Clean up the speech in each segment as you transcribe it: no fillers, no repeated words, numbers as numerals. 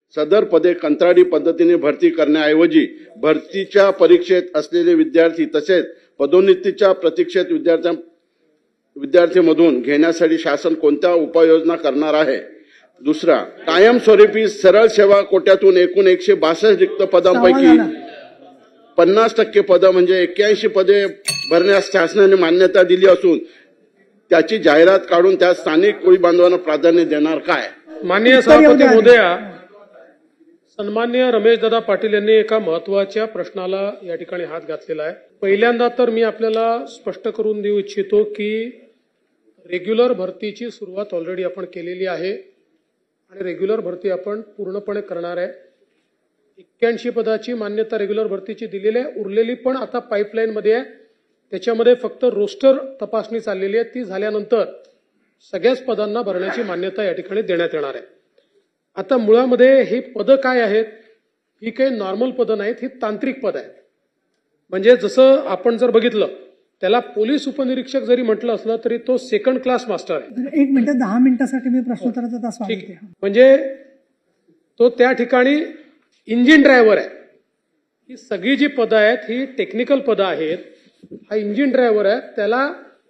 सदर पदे कंत्राटी पद्धतीने भरती करण्याऐवजी भरतीच्या परीक्षेत असलेले विद्यार्थी तसेच पदोन्नतीच्या प्रतीक्षेत विद्यार्थ्यांमधून घेण्यासाठी शासन कोणत्या उपाययोजना करणार आहे? दुसरा, कायमस्वरूपी सरळ सेवा कोट्यातून एकूण 162 रिक्त पदांपैकी 50% पदं म्हणजे 81 पदे भरण्यास शासनाने मान्यता दिली असून त्याची जाहिरात काढून त्या स्थानिक कोळी बांधवांना प्राधान्य देणार काय? माननीय सभापती महोदया, सन्माननीय रमेशदादा पाटील यांनी एका महत्वाच्या प्रश्नाला या ठिकाणी हात घातलेला आहे. पहिल्यांदा तर मी आपल्याला स्पष्ट करून देऊ इच्छितो की रेग्युलर भरतीची सुरुवात ऑलरेडी आपण केलेली आहे आणि रेग्युलर भरती आपण पूर्णपणे करणार आहे. 81 पदाची मान्यता रेग्युलर भरतीची दिलेली आहे. उरलेली पण आता पाईपलाईन मध्ये आहे. त्याच्यामध्ये फक्त रोस्टर तपासणी चाललेली आहे. ती झाल्यानंतर सगळ्याच पदांना भरण्याची मान्यता या ठिकाणी देण्यात येणार आहे. आता मुळामध्ये ही पदं काय आहेत? ही काही नॉर्मल पदं नाहीत, ही तांत्रिक पद आहेत. म्हणजे जसं आपण जर बघितलं त्याला पोलीस उपनिरीक्षक जरी म्हटलं असलं तरी तो सेकंड क्लास मास्टर आहे. 1 मिनिट 10 मिनिटासाठी मी प्रश्नोत्तराचा तास वाढवते. म्हणजे तो त्या ठिकाणी इंजिन ड्रायव्हर आहे. ही सगळी जी पदं आहेत ही टेक्निकल पदं आहेत. हा इंजिन ड्रायव्हर आहे. त्याला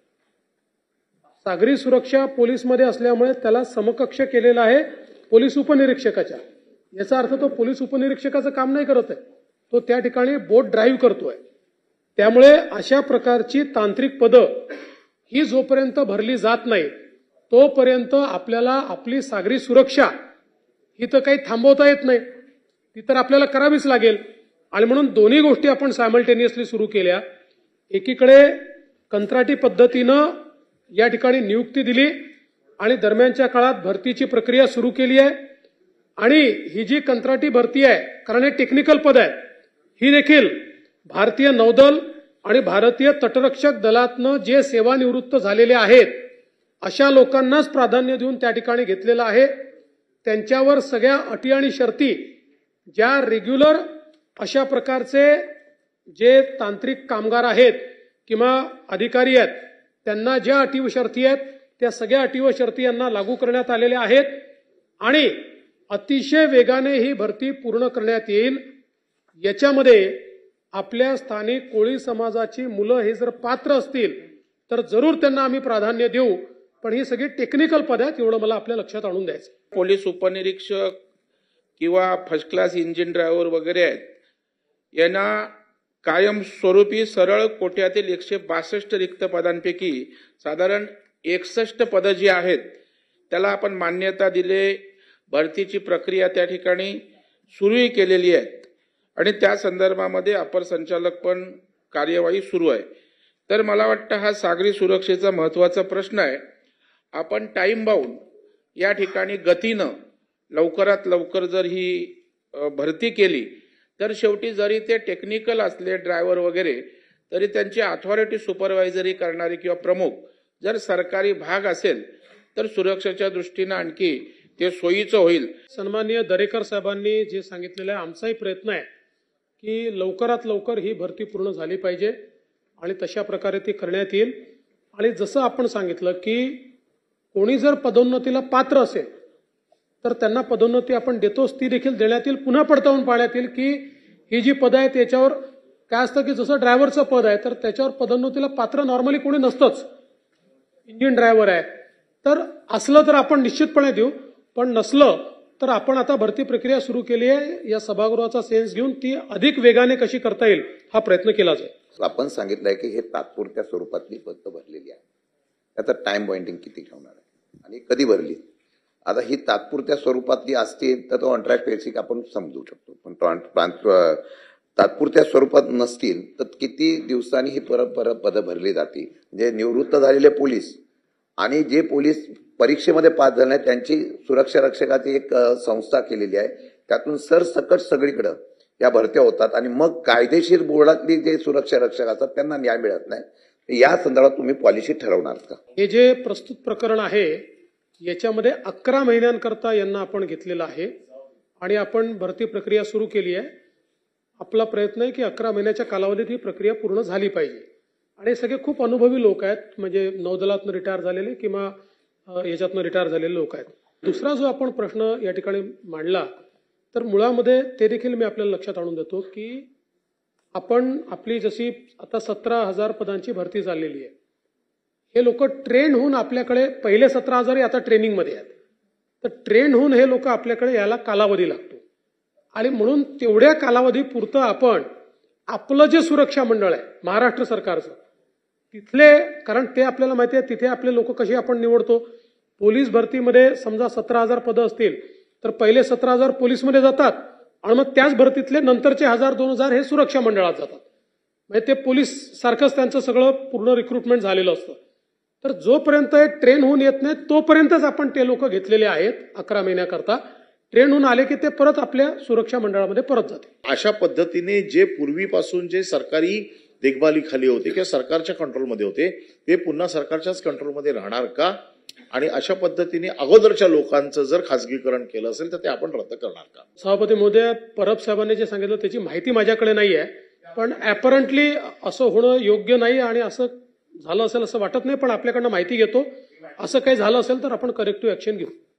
सागरी सुरक्षा पोलीसमध्ये असल्यामुळे त्याला समकक्ष केलेला आहे पोलीस उपनिरीक्षकाच्या. याचा अर्थ तो पोलीस उपनिरीक्षकाचं काम नाही करत आहे, तो त्या ठिकाणी बोट ड्राईव्ह करतोय. त्यामुळे अशा प्रकारची तांत्रिक पदं ही जोपर्यंत भरली जात नाही तोपर्यंत आपल्याला आपली सागरी सुरक्षा ही तर काही थांबवता येत नाही, ती तर आपल्याला करावीच लागेल. आणि म्हणून दोन्ही गोष्टी आपण सायमल्टेनियसली सुरू केल्या. एकीकडे कंत्राटी पद्धतीनं या ठिकाणी नियुक्ती दिली आणि दरम्यानच्या काळात भरतीची प्रक्रिया सुरू केली आहे. आणि ही जी कंत्राटी भरती आहे, कारण हे टेक्निकल पद आहे, ही देखील भारतीय नौदल आणि भारतीय तटरक्षक दलातनं जे सेवानिवृत्त झालेले आहेत अशा लोकांनाच प्राधान्य देऊन त्या ठिकाणी घेतलेलं आहे. त्यांच्यावर सगळ्या अटी आणि शर्ती ज्या रेग्युलर अशा प्रकारचे जे तांत्रिक कामगार आहेत किंवा अधिकारी आहेत त्यांना ज्या अटी व शर्ती आहेत त्या सगळ्या अटी व शर्ती यांना लागू करण्यात आलेल्या आहेत आणि अतिशय वेगाने ही भरती पूर्ण करण्यात येईल. याच्यामध्ये आपल्या स्थानिक कोळी समाजाची मुलं हे जर पात्र असतील तर जरूर त्यांना आम्ही प्राधान्य देऊ. पण ही सगळी टेक्निकल पद आहेत, एवढं मला आपल्या लक्षात आणून द्यायचं. पोलीस उपनिरीक्षक किंवा फर्स्ट क्लास इंजिन ड्रायव्हर वगैरे आहेत यांना कायमस्वरूपी सरळ कोट्यातील 162 रिक्त पदांपैकी साधारण 61 पदं जी आहेत त्याला आपण मान्यता दिले. भरतीची प्रक्रिया त्या ठिकाणी सुरूही केलेली आहे आणि त्या संदर्भामध्ये अपर संचालक पण कार्यवाही सुरू आहे. तर मला वाटतं हा सागरी सुरक्षेचा महत्त्वाचा प्रश्न आहे. आपण टाइम बाउंड या ठिकाणी गतीनं लवकरात लवकर जर ही भरती केली तर शेवटी जरी ते टेक्निकल असले ड्रायव्हर वगैरे तरी त्यांची अथॉरिटी सुपरवायझरी करणारे किंवा प्रमुख जर सरकारी भाग असेल तर सुरक्षेच्या दृष्टीनं आणखी ते सोयीचं होईल. सन्माननीय दरेकर साहेबांनी जे सांगितलेलं आहे, आमचाही प्रयत्न आहे की लवकरात लवकर ही भरती पूर्ण झाली पाहिजे आणि तशा प्रकारे ती करण्यात येईल. आणि जसं आपण सांगितलं की कोणी जर पदोन्नतीला पात्र असेल तर त्यांना पदोन्नती आपण देतोच, ती देखील देण्यात येईल. पुन्हा पडताळून पाहण्यात येईल की ही जी पदं आहेत त्याच्यावर काय असतं की जसं ड्रायव्हरचं पद आहे तर त्याच्यावर पदोन्नतीला पात्र नॉर्मली कोणी नसतंच, इंजिन ड्रायव्हर आहे, तर असलं तर आपण निश्चितपणे देऊ. पण नसलं तर आपण आता भरती प्रक्रिया सुरू केली आहे. या सभागृहाचा सेन्स घेऊन ती अधिक वेगाने कशी करता येईल हा प्रयत्न केला जाईल. आपण सांगितलंय की हे तात्पुरत्या स्वरूपातली पदं भरलेली आहे. त्याचा टाइम पॉइंटिंग किती ठेवणार आहे आणि कधी भरली? आता ही तात्पुरत्या स्वरूपातली असतील तर तो कॉन्ट्रॅक्ट बेसिक आपण समजू शकतो, पण तात्पुरत्या स्वरूपात नसतील तर किती दिवसांनी ही परत पदं भरली जातील? म्हणजे निवृत्त झालेले पोलीस आणि जे पोलीस परीक्षेमध्ये पास झाले त्यांची सुरक्षा रक्षकाची एक संस्था केलेली आहे, त्यातून सरसकट सगळीकडे या भरत्या होतात आणि मग कायदेशीर बोर्डातली जे सुरक्षा रक्षक असतात त्यांना न्याय मिळत नाही. या संदर्भात तुम्ही पॉलिसी ठरवणार का? हे जे प्रस्तुत प्रकरण आहे याच्यामध्ये 11 महिन्यांकरता यांना आपण घेतलेलं आहे आणि आपण भरती प्रक्रिया सुरू केली आहे. आपला प्रयत्न आहे की 11 महिन्याच्या कालावधीत ही प्रक्रिया पूर्ण झाली पाहिजे. आणि सगळे खूप अनुभवी लोक आहेत, म्हणजे नौदलातनं रिटायर झालेले किंवा याच्यातनं रिटायर झालेले लोक आहेत. दुसरा जो आपण प्रश्न या ठिकाणी मांडला तर मुळामध्ये ते देखील मी आपल्याला लक्षात आणून देतो की आपण आपली जशी आता 17,000 पदांची भरती चाललेली आहे, हे लोक ट्रेन होऊन आपल्याकडे पहिले 17,000 आता ट्रेनिंगमध्ये आहेत, तर ट्रेन होऊन हे लोक आपल्याकडे यायला कालावधी लागतो आणि म्हणून तेवढ्या कालावधी पुरतं आपण आपलं जे सुरक्षा मंडळ आहे महाराष्ट्र सरकारचं तिथले, कारण ते आपल्याला माहिती आहे तिथे आपले लोक कशी आपण निवडतो. पोलीस भरतीमध्ये समजा 17,000 पदं असतील तर पहिले 17,000 पोलीसमध्ये जातात आणि मग त्याच भरतीतले नंतरचे 1,000-2,000 हे सुरक्षा मंडळात जातात. म्हणजे ते पोलीस सारखंच त्यांचं सगळं पूर्ण रिक्रुटमेंट झालेलं असतं. तर जोपर्यंत ट्रेन होऊन येत नाही तोपर्यंतच आपण ते लोक घेतलेले आहेत 11 महिन्याकरता. ट्रेन होऊन आले की ते परत आपल्या सुरक्षा मंडळामध्ये परत जाते. अशा पद्धतीने जे पूर्वीपासून जे सरकारी देखभालीखाली होते किंवा सरकारच्या कंट्रोलमध्ये होते ते पुन्हा सरकारच्याच कंट्रोलमध्ये राहणार का? आणि अशा पद्धतीने अगोदरच्या लोकांचं जर खासगीकरण केलं असेल तर ते आपण रद्द करणार का? सभापती महोदय, परब साहेबांनी जे सांगितलं त्याची माहिती माझ्याकडे नाही आहे, पण ॲपरंटली असं होणं योग्य नाही आणि असं झालं असेल असं वाटत नाही, पण आपल्याकडनं माहिती घेतो. असं काही झालं असेल तर आपण करेक्टिव्ह ऍक्शन घेऊ.